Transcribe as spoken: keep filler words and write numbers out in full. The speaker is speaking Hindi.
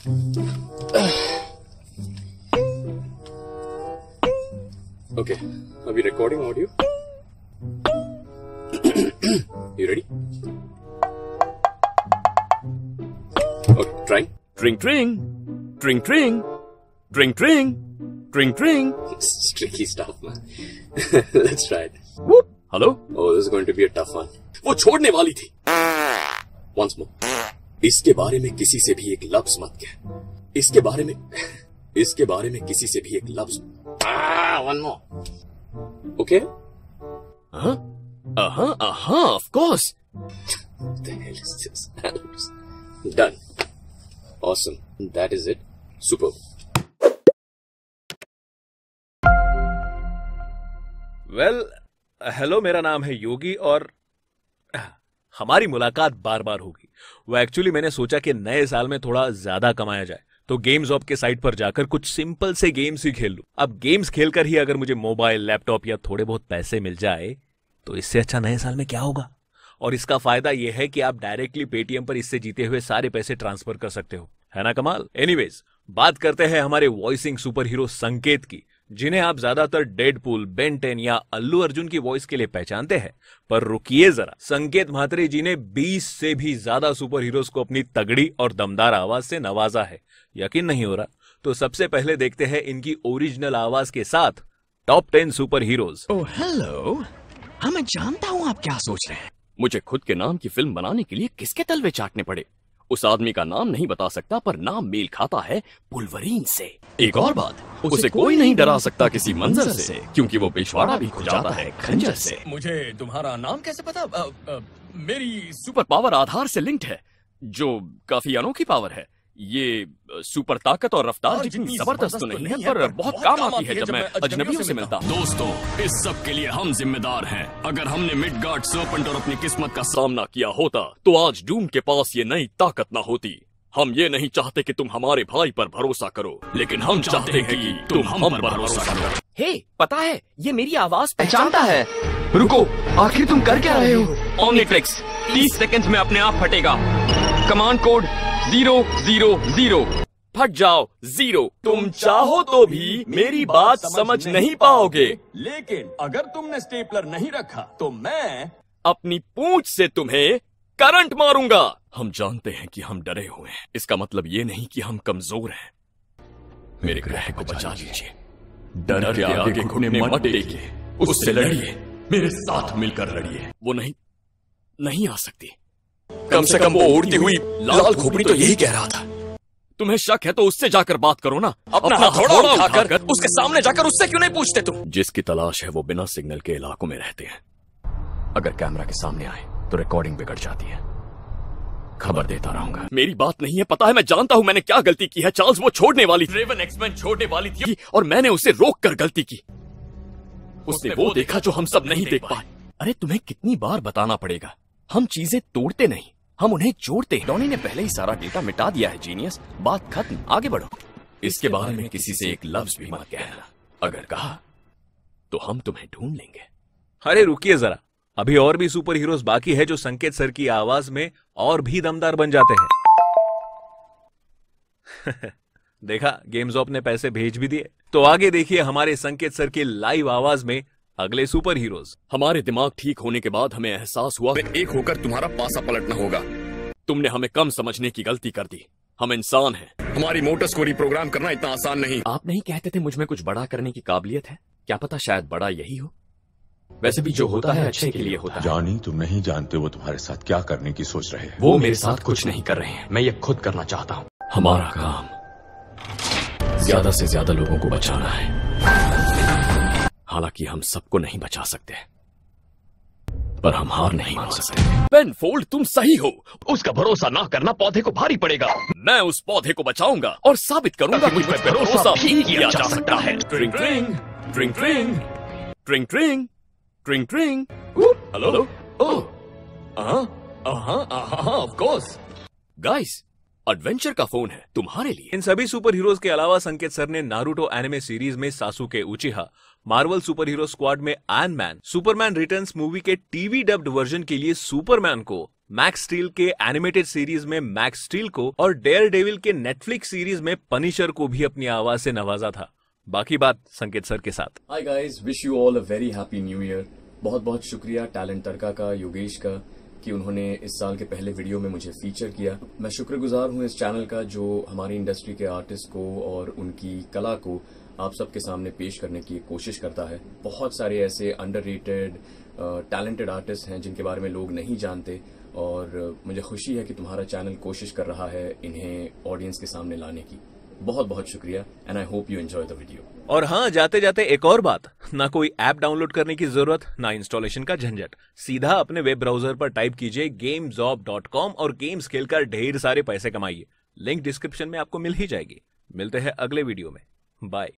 Okay, are we recording audio? You ready? Okay, trying. Drink, drink, drink, drink, drink, drink, drink, drink. It's tricky stuff, man. Let's try it. Whoop. Hello? Oh, this is going to be a tough one. वो छोड़ने वाली थी. Once more. इसके बारे में किसी से भी एक लफ्ज मत कह. इसके बारे में इसके बारे में किसी से भी एक लफ्ज. Ah, one more. Okay? Huh? Uh-huh, uh-huh, of course. What the hell is this? Done. Awesome. That is it. Super. Well, hello, मेरा नाम है योगी और हमारी मुलाकात बार बार होगी. वो एक्चुअली मैंने सोचा कि नए साल में थोड़ा ज्यादा कमाया जाए, तो गेम्स ऑफ के साइट पर जाकर कुछ सिंपल से गेम्स ही खेल लूं. अब गेम्स खेलकर ही अगर मुझे मोबाइल, लैपटॉप या थोड़े बहुत पैसे मिल जाए तो इससे अच्छा नए साल में क्या होगा. और इसका फायदा यह है कि आप डायरेक्टली पेटीएम पर इससे जीते हुए सारे पैसे ट्रांसफर कर सकते हो. है ना कमाल. एनीवेज, बात करते हैं हमारे वॉइसिंग सुपर हीरो संकेत की, जिन्हें आप ज्यादातर डेडपूल, बेन टेन या अल्लू अर्जुन की वॉइस के लिए पहचानते हैं. पर रुकिए जरा, संकेत म्हात्रे जी ने बीस से भी ज्यादा सुपर हीरोज को अपनी तगड़ी और दमदार आवाज से नवाजा है. यकीन नहीं हो रहा? तो सबसे पहले देखते हैं इनकी ओरिजिनल आवाज के साथ top ten superheroes. Oh hello, हाँ मैं जानता हूँ आप क्या सोच रहे हैं. मुझे खुद के नाम की फिल्म बनाने के लिए किसके तलवे चाटने पड़े. उस आदमी का नाम नहीं बता सकता, पर नाम मेल खाता है वुल्वरीन से. एक और बात, उसे, उसे कोई नहीं डरा सकता किसी मंजर से, क्योंकि वो पिछवाड़ा भी खुल जाता है खंजर से. मुझे तुम्हारा नाम कैसे पता? आ, आ, मेरी सुपर पावर आधार से लिंक्ड है, जो काफी अनोखी पावर है. ये सुपर ताकत और रफ्तार जितनी जबरदस्त तो नहीं है, पर बहुत काम आती है जब मैं अजनबियों से मिलता हूँ. दोस्तों, इस सब के लिए हम जिम्मेदार हैं. अगर हमने मिडगार्ड सर्पेंट और अपनी किस्मत का सामना किया होता तो आज डूम के पास ये नई ताकत ना होती. हम ये नहीं चाहते कि तुम हमारे भाई पर भरोसा करो, लेकिन हम चाहते हैं कि तुम हम पर भरोसा करो. हे, पता है ये मेरी आवाज पहचानता है. रुको, आखिर तुम कर क्या रहे हो? ओमनीट्रिक्स तीस सेकंड्स में अपने आप फटेगा. Command code zero zero zero. फट जाओ जीरो. तुम चाहो तो भी मेरी बात समझ नहीं पाओगे, लेकिन अगर तुमने स्टेपलर नहीं रखा तो मैं अपनी पूंछ से तुम्हें करंट मारूंगा. हम जानते हैं कि हम डरे हुए हैं. इसका मतलब ये नहीं कि हम कमजोर हैं. मेरे ग्रह को बचा लीजिए. डर के आगे घुटने मत टेकिए. उससे लड़िए, मेरे साथ मिलकर लड़िए. वो नहीं नहीं आ सकती. कम से कम वो उड़ती हुई लाल खोपड़ी तो यही कह रहा था. तुम्हें शक है तो उससे जाकर बात करो ना. अपना हथौड़ा उठाकर उसके सामने जाकर उससे क्यों नहीं पूछते तुम? जिसकी तलाश है वो बिना सिग्नल के इलाकों में रहते हैं. अगर कैमरा के सामने आए तो रिकॉर्डिंग बिगड़ जाती है. खबर देता रहूंगा. मेरी बात नहीं है, पता है, मैं जानता हूं मैंने क्या गलती की है. चार्ल्स वो छोड़ने वाली थी, रेवन एक्समैन छोड़ने वाली थी, और मैंने उसे रोक कर गलती की. उसने वो देखा जो हम सब नहीं देख पाए. अरे तुम्हें कितनी बार बताना पड़ेगा, हम चीजें तोड़ते नहीं, हम उन्हें जोड़ते हैं. डॉनी ने पहले ही सारा डेटा मिटा दिया है. जीनियस, बात खत्म, आगे बढ़ो. इसके बारे में किसी से एक लफ्ज भी मत कहना. अगर कहा तो हम तुम्हें ढूंढ लेंगे. अरे रुकिए जरा, अभी और भी सुपर हीरोज बाकी है जो संकेत सर की आवाज में और भी दमदार बन जाते हैं. देखा, गेम्स ऑफ ने पैसे भेज भी दिए. तो आगे देखिए हमारे संकेत सर की लाइव आवाज में अगले सुपर हीरोज. हमारे दिमाग ठीक होने के बाद हमें एहसास हुआ एक होकर तुम्हारा पासा पलटना होगा. तुमने हमें कम समझने की गलती कर दी. हम इंसान हैं. हमारी मोटर्स को रिप्रोग्राम करना इतना आसान नहीं. आप नहीं कहते थे मुझ में कुछ बड़ा करने की काबिलियत है? क्या पता शायद बड़ा यही हो. वैसे भी जो होता है अच्छे के लिए होता है. जॉनी, तुम नहीं जानते वो तुम्हारे साथ क्या करने की सोच रहे हैं. वो मेरे साथ कुछ नहीं कर रहे हैं, मैं ये खुद करना चाहता हूँ. हमारा काम ज्यादा से ज्यादा लोगों को बचाना है. हालांकि हम सबको नहीं बचा सकते, पर हम हार नहीं मान सकते. पेनफोल्ड, तुम सही हो. उसका भरोसा ना करना पौधे को भारी पड़ेगा. मैं उस पौधे को बचाऊंगा और साबित करूंगा कि मुझ पर भरोसा भी किया जा सकता है. ट्रिंग ट्रिंग ट्रिंग ट्रिंग ट्रिंग ट्रिंग ट्रिंग ट्रिंग. Hello. Oh, of course. Guys, adventure का फोन है तुम्हारे लिए. इन सभी सुपर हीरोज के अलावा संकेत सर ने नारुतो एनिमे सीरीज में Sasuke Uchiha, Marvel Super Hero Squad में Iron Man, Superman Returns movie के टीवी डब्ड वर्जन के लिए सुपरमैन को मैक्स स्टील के एनिमेटेड सीरीज में मैक्स स्टील को और डेयर डेविल के नेटफ्लिक्स सीरीज में पनिशर को भी अपनी आवाज से नवाजा था। बाकी बात संकेत सर के साथ। Hi guys, wish you all a very happy new year. बहुत बहुत शुक्रिया टैलेंट तड़का का, योगेश का, कि उन्होंने इस साल के पहले वीडियो में मुझे फीचर किया। मैं शुक्रगुजार हूं इस चैनल का जो हमारी इंडस्ट्री के आर्टिस्ट को और उनकी कला को आप सबके सामने पेश करने की कोशिश करता है। बहुत सारे ऐसे अंडररेटेड टैलेंटेड आर्टिस्ट हैं जिनके बारे में लोग नहीं जानते, और मुझे खुशी है कि तुम्हारा चैनल कोशिश कर रहा है इन्हें ऑडियंस के सामने लाने की। बहुत बहुत शुक्रिया and I hope you enjoy the video. और हाँ, जाते जाते एक और बात, ना कोई ऐप डाउनलोड करने की जरूरत, ना इंस्टॉलेशन का झंझट। सीधा अपने वेब ब्राउजर पर टाइप कीजिए गेम्सऑफ डॉट कॉम और गेम्स खेलकर ढेर सारे पैसे कमाइए। लिंक डिस्क्रिप्शन में आपको मिल ही जाएगी। मिलते हैं अगले वीडियो में। बाय।